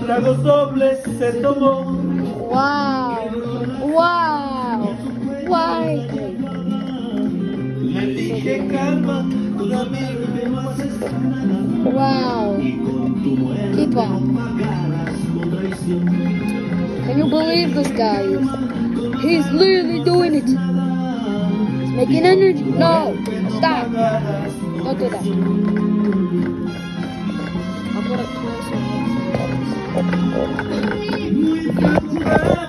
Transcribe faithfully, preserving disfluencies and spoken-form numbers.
tragos dobles se tomó. Wow. Wow. Why? Le dije calma, todavía no haces nada. Wow. Keep on. Can you believe this guy? He's literally doing it. He's making energy. No. Stop. Don't do that. I'll put it closer.